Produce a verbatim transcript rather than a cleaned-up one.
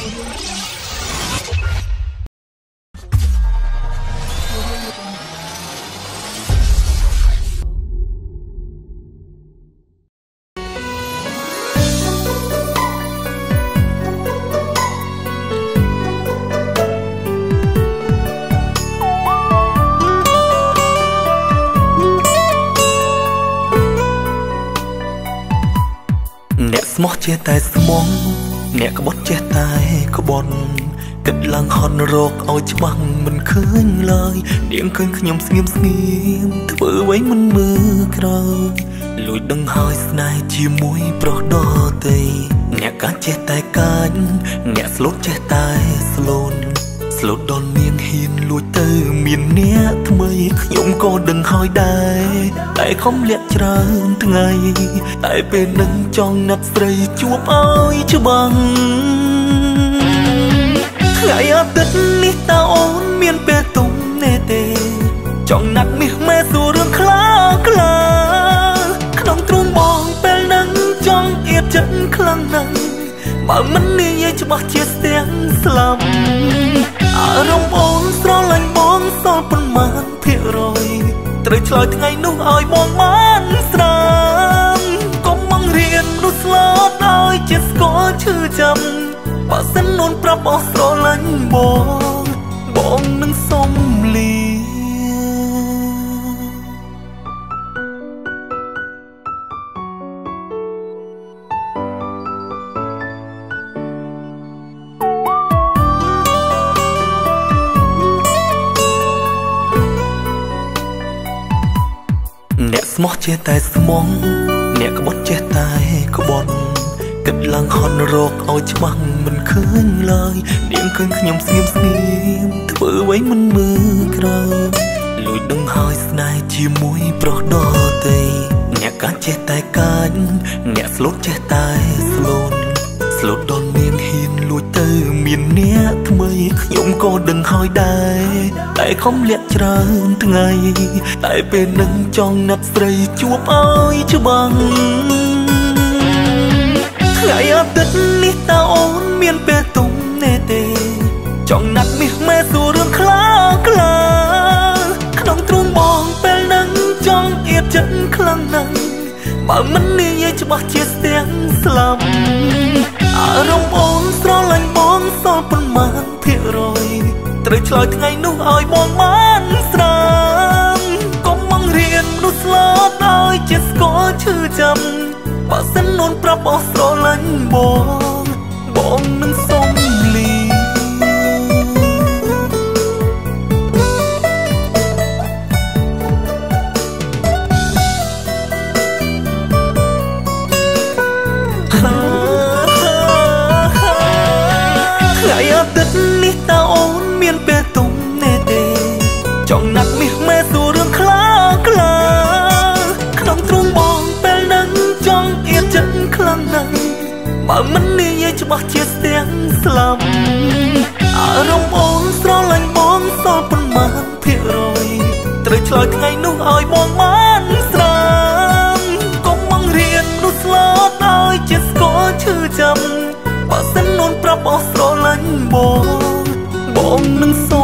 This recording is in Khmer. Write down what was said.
ស្មោះចេះតែស្មងអ្នកក្បត់ចេះតែក្បត់គិតឡើងហត់រកឲ្យច្បាស់មិនឃើញឡើយនាងឃើញខ្ញុំស្ងៀមស្ងៀមធ្វើអ្វីមិនមើលក្រោយលួចដឹងហើយស្នេហ៍ជាមួយប្រុសដទៃអ្នកកាចចេះតែកាចអ្នកស្លូតចេះតែស្លូតស្លូតដល់នាងហ៊ានលួចទៅមានអ្នកថ្មីខ្ញុំក៏ដឹងហើយដែរតែខំលាក់ច្រើនថ្ងៃតែពេលនឹងចង់ណាត់ស្រីជួបឲ្យច្បាស់ថ្ងៃអាទិត្យនេះតើអូនមានពេលទុំណែទេចង់ណាត់មាសម៉ែសួររឿងខ្លាខ្លាក្នុងទ្រូងបងពេលនឹងចង់អៀតចិត្តខ្លាំងណាស់បើមិននិយាយច្បាស់ជាស្ទាំងស្លាប់អារម្មណ៍អូនស្រឡាញ់បងសល់ប៉ុន្មានភាគរយត្រូវឆ្លើយថ្ងៃនោះឲ្យបងបានស្រាមកុំមករៀននោះស្លូតឲ្យជាស្គាល់ឈឺចាំបើសិនអូនប្រាប់អស់ស្រឡាញ់បងបងនឹងសុំលីអ្នកស្មោះចេះតែស្មងអ្នកក្បត់ចេះតែក្បត់គិតឡើងហត់រកឲ្យច្បាស់មិនឃើញឡើយនាងឃើញខ្ញុំស្ងៀមស្ងៀមធ្វើអ្វីមិនមើលក្រោយលួចដឹងហើយស្នេហ៍ជាមួយប្រុសដទៃអ្នកកាចចេះតែកាចអ្នកស្លូតចេះតែស្លូតស្លូតដល់នាងហ៊ានលួចទៅមានអ្នកថ្មីខ្ញុំក៏ដឹងហើយដែរតែខំលាក់ច្រើនថ្ងៃតែពេលនឹងចង់ណាត់ស្រីជួបឲ្យច្បាស់ថ្ងៃអាទិត្យនេះតើអូនមានពេលទុំណែទេចង់ណាត់មាសម៉ែសួររឿងខ្លាខ្លាក្នុងទ្រូងបងពេលនឹងចង់អៀតចិត្តខ្លាំងណាស់បើមិននិយាយច្បាស់ជាស្ទាំងស្លាប់អារម្មណ៍អូនស្រឡាញ់បងសល់ប៉ុន្មានភាគរយត្រូវឆ្លើយថ្ងៃនោះឲ្យបងបានស្រាមកុំមករៀននោះស្លូតឲ្យជាស្គាល់ឈឺចាំបើសិនអូនប្រាប់អស់ស្រឡាញ់បងបងនឹងសុំលីថ្ងៃអាទិត្យនេះតើអូនមានពេលទុំណែទេចង់ណាត់មាសម៉ែសួររឿងខ្លាខ្លាក្នុងទ្រូងបងពេលនឹងចង់អៀតចិត្តខ្លាំងណាស់បើមិននិយាយច្បាស់ជាស្ទាំងស្លាប់អារម្មណ៍អូនស្រឡាញ់បងសល់ប៉ុន្មានភាគរយត្រូវឆ្លើយថ្ងៃនោះឲ្យបងបានស្រាមកុំមករៀននោះស្លូតឲ្យជាស្គាល់ឈឺចាំបើសិនអូនប្រាប់អស់ស្រឡាញ់បងបងនឹងសុំ